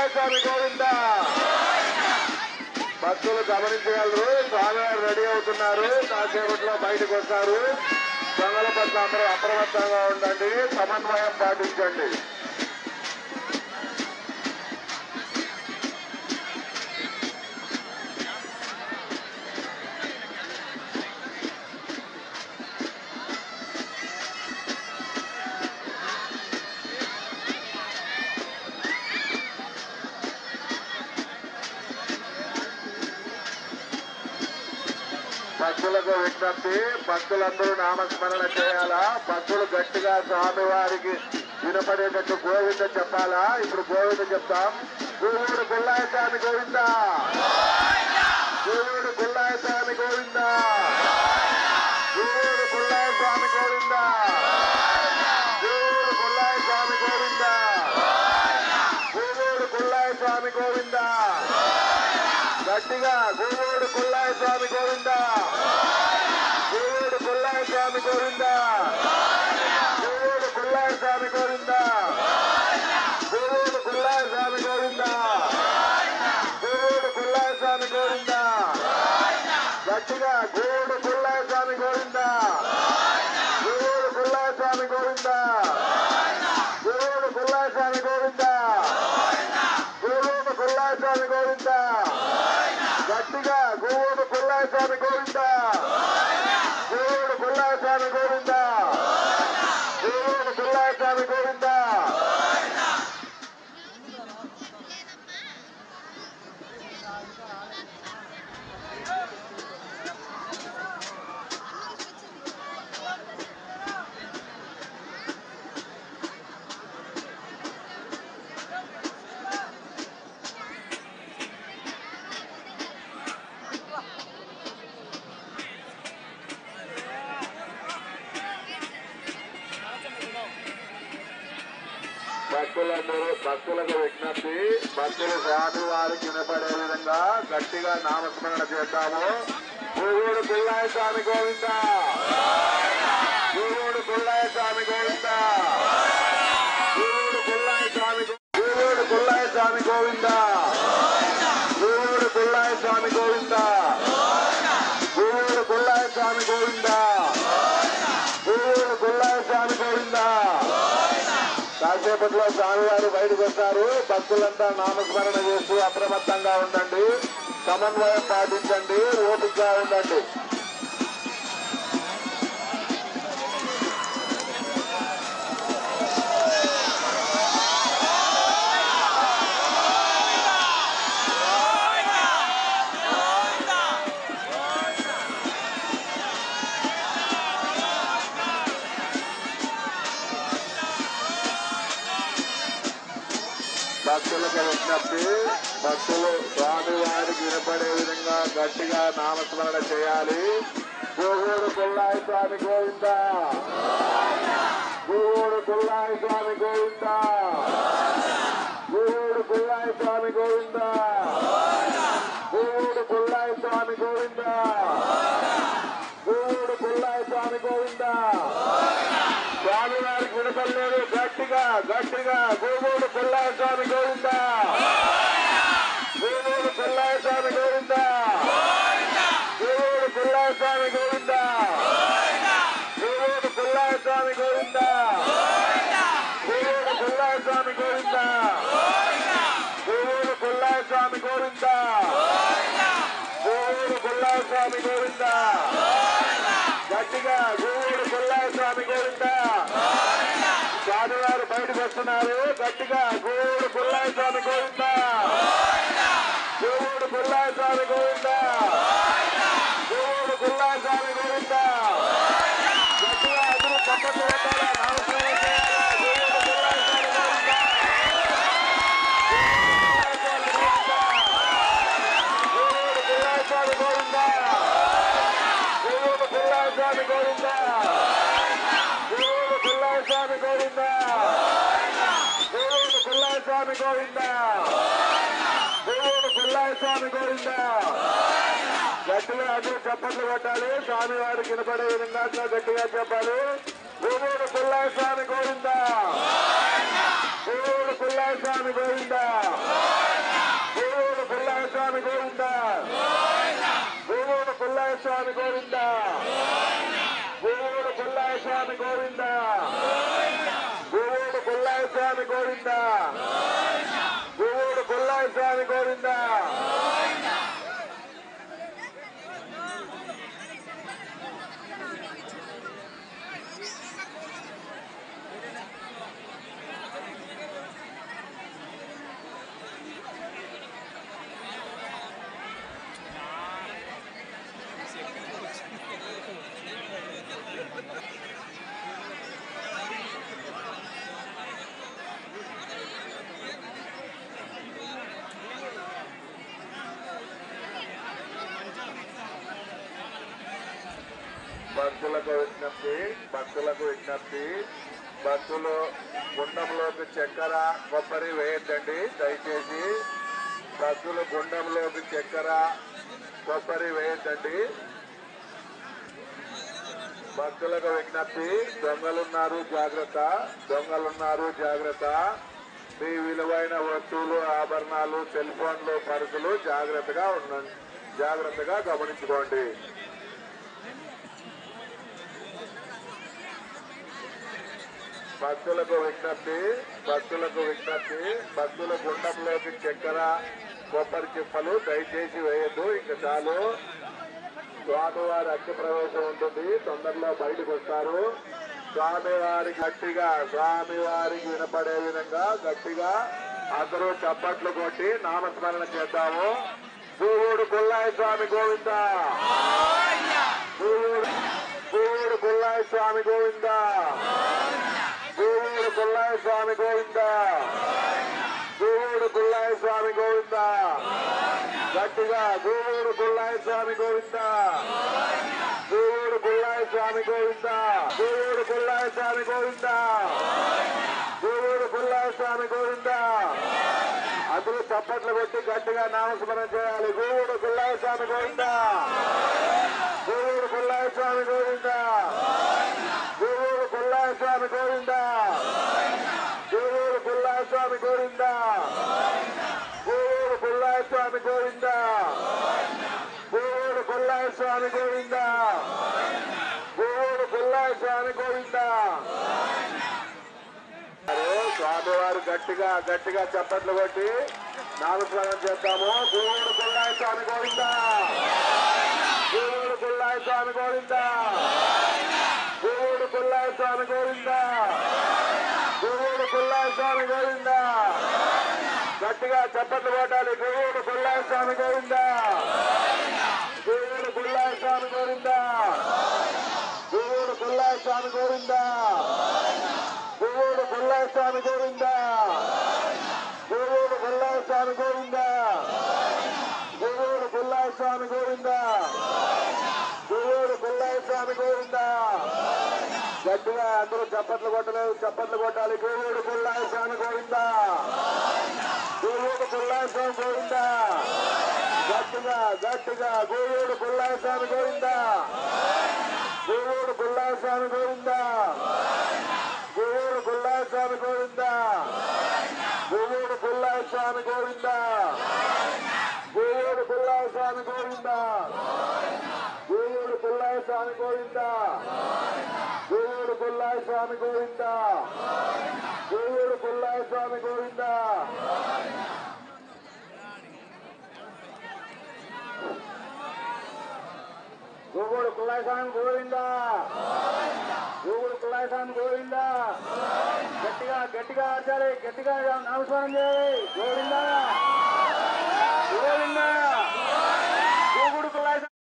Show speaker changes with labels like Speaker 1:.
Speaker 1: స్వామి గోవింద. భక్తులు గమనించగలరు, స్వామివారు రెడీ అవుతున్నారు, కాసేపట్లో బయటకు వస్తారు. దొంగల పట్ల అందరూ అప్రమత్తంగా ఉండండి, సమన్వయం పాటించండి. భక్తులకు విజ్ఞప్తి, భక్తులందరూ నామస్మరణ చేయాలా. భక్తులు గట్టిగా స్వామివారికి వినపడేటట్టు గోవింద చెప్పాలా. ఇప్పుడు గోవింద చెప్తాం. గోవుడు గుల్లాయ స్వామి గోవింద, గోవుడు గుల్లాయ స్వామి గోవింద, గోవుడు గుల్లాయ స్వామి గోవింద, గోవుడు గుల్లాయ స్వామి గోవింద, గోవుడు గుల్లాయ స్వామి గోవింద. గట్టిగా గోవుడు గుల్లాయ స్వామి గోవింద, గోవుడు గుల్లాయ స్వామి గోవింద, గోవుడు గుల్లాయ స్వామి గోవింద, గోవుడు గుల్లాయ స్వామి గోవింద, గోవుడు గుల్లాయ స్వామి గోవింద. గట్టిగా గోవుడు గుల్లాయ స్వామి గోవింద, గోవుడు గుల్లాయ స్వామి గోవింద, గోవుడు గుల్లాయ స్వామి గోవింద, గోవుడు గుల్లాయ స్వామి గోవింద. గట్టిగా గోవుడు గుల్లాయ స్వామి గోవింద, గోవుడు గుల్లాయ స్వామి గోవింద, గోవుడు గుల్లాయ స్వామి గోవింద. భక్తులకు విజ్ఞప్తి, భక్తులు స్వామి వారికి వినపడే విధంగా గట్టిగా నామస్మరణ చేద్దాము. గోవుడు గుల్లాయ స్వామి గోవింద, గోవుడు గుల్లాయ స్వామి గోవింద, గోవుడు గుల్లాయ స్వామి, గోవుడు గుల్లాయ స్వామి గోవింద, గోవుడు గుల్లాయ స్వామి గోవింద, గోవుడు గుల్లాయ స్వామి గోవింద, గోవుడు గుల్లాయ స్వామి గోవింద. కాసేపట్లో స్వామివారు బయటకు వస్తారు. భక్తులంతా నామస్మరణ చేస్తూ అప్రమత్తంగా ఉండండి, సమన్వయం పాటించండి, ఓపికగా ఉండండి. భక్తులకు విజ్ఞప్తి, భక్తులు స్వామి వారికి వినపడే విధంగా గట్టిగా నామస్మరణ చేయాలి. గోవుడు గుల్లాయ స్వామి గోవింద, గోవుడు గుల్లాయ స్వామి గోవింద, గోవుడు గుల్లాయ స్వామి గోవింద, గోవుడు గుల్లాయ స్వామి గోవింద, గోవుడు గుల్లాయ స్వామి గోవింద. స్వామి వారికి వినపడలేదు, గట్టిగా గట్టిగా గోవుడు గుల్లాయ స్వామి గోవింద, గోవుడు గుల్లాయ స్వామి గోవింద, గోవుడు గుల్లాయ స్వామి గోవింద, గోవుడు గుల్లాయ స్వామి గోవింద, గోవుడు గుల్లాయ స్వామి గోవింద, గోవుడు గుల్లాయ స్వామి గోవింద, గోవుడు గుల్లాయ స్వామి గోవింద. గట్టిగా గోవుడు గుల్లాయ స్వామి గోవింద. స్వామివారు బయటకు వస్తున్నారు, గట్టిగా గోవుడు గుల్లాయ స్వామి గోవింద, గోవుడు గుల్లాయ స్వామి గోవింద, గోవుడు గుల్లాయ స్వామి గోవింద. గట్టిగా అందరూ చప్పట్లు కొట్టాలా, నమస్కారం చేయాలా. గోవుడు గుల్లాయ స్వామి గోవింద, గోవుడు గుల్లాయ స్వామి గోవింద, గోవుడు గుల్లాయ స్వామి గోవింద, గోవుడు గుల్లాయ స్వామి గోవింద, గోవుడు గుల్లాయ స్వామి గోవింద, గోవుడు గుల్లాయ స్వామి గోవింద. గట్టిగా అందరూ చప్పట్లు కొట్టాలి, స్వామి వారికి వినపడే విధంగా గట్టిగా చెప్పాలి. గోవూరు పుల్లయ్య స్వామి గోవింద గోవూరు పుల్లయ్య స్వామి గోవింద గోవూరు పుల్లయ్య స్వామి గోవింద గోవూరు పుల్లయ్య స్వామి గోవింద గోవూరు పుల్లయ్య స్వామి గోవింద గోవూరు పుల్లయ్య స్వామి గోవింద గోవూరు పుల్లయ్య స్వామి గోవింద భక్తులకు విజ్ఞప్తి భక్తులు గుండంలోకి చక్కెర కొబ్బరి వేయద్దండి దయచేసి. భక్తులు గుండంలోకి చక్కెర కొబ్బరి వేయద్దండి. భక్తులకు విజ్ఞప్తి దొంగలున్నారు జాగ్రత్త, దొంగలున్నారు జాగ్రత్త. మీ విలువైన వస్తువులు ఆభరణాలు సెల్ ఫోన్లు పర్సులు జాగ్రత్తగా గమనించుకోండి. భక్తులకు విజ్ఞప్తి భక్తుల గుండంలోకి చక్కెర కొబ్బరి చిప్పలు దయచేసి వేయద్దు. ఇంక చాలు. స్వామివారి అగ్ని ప్రవేశం ఉంటుంది, తొందరలో బయటకు వస్తారు. స్వామివారికి వినపడే విధంగా గట్టిగా అందరూ చప్పట్లు కొట్టి నామస్మరణ చేద్దాము. గోవూరు పుల్లయ్య స్వామి గోవింద గోవూరు పుల్లయ్య స్వామి గోవింద గోవూరు పుల్లయ్య స్వామి గోవింద గోవూరు పుల్లయ్య స్వామి గోవింద గట్టిగా గోవూరు పుల్లయ్య స్వామి గోవింద గోవూరు పుల్లయ్య స్వామి గోవింద గోవూరు పుల్లయ్య స్వామి గోవింద గోవూరు పుల్లయ్య స్వామి గోవింద. అందరూ చప్పట్లు కొట్టి గట్టిగా నామస్మరణ చేయాలి. గోవూరు పుల్లయ్య స్వామి గోవింద గోవూరు పుల్లయ్య స్వామి గోవింద గోవూరు పుల్లయ్య స్వామి గోవింద గోవూరు పుల్లయ్య స్వామి గోవింద గోవూరు పుల్లయ్య స్వామి గోవింద గోవూరు పుల్లయ్య స్వామి గోవింద గోవూరు పుల్లయ్య స్వామి గోవింద. స్వామివారు గట్టిగా చప్పట్లు కొట్టి నామస్మరణ చేద్దాము. గోవూరు పుల్లయ్య స్వామి గోవింద గోవూరు పుల్లయ్య స్వామి గోవింద గోవూరు పుల్లయ్య స్వామి గోవింద గోవూరు పుల్లయ్య స్వామి గోవింద. గట్టిగా చప్పట్లు కొట్టాలి. గోవూరు పుల్లయ్య స్వామి గోవింద గోవూరు పుల్లయ్య స్వామి గోవింద గోవూరు పుల్లయ్య స్వామి గోవింద గోవూరు పుల్లయ్య స్వామి గోవింద గోవూరు పుల్లయ్య స్వామి గోవింద గోవూరు పుల్లయ్య స్వామి గోవింద గోవూరు పుల్లయ్య స్వామి గోవింద. గట్టిగా అందరూ చప్పట్లు కొట్టాలి. గోవూరు పుల్లయ్య స్వామి గోవింద గోవూరు పుల్లయ్య స్వామి గోవింద. గట్టిగా గోవూరు పుల్లయ్య స్వామి గోవింద గోవూరు పుల్లయ్య స్వామి గోవింద గోవూరు పుల్లయ్య స్వామి గోవింద గోవూరు పుల్లయ్య స్వామి గోవింద గోవూరు పుల్లయ్య స్వామి గోవింద గోవూరు పుల్లయ్య స్వామి గోవింద గోవూరు పుల్లయ్య స్వామి గోవింద గోవూరు పుల్లయ్య స్వామి గోవింద. గోవూరు పుల్లయ్య స్వామి గోవింద గోవూరు పుల్లయ్య స్వామి గోవింద. గట్టిగా ఆర్చాలి. గట్టిగా నామస్మరణ చేయాలి. గోవింద గోవింద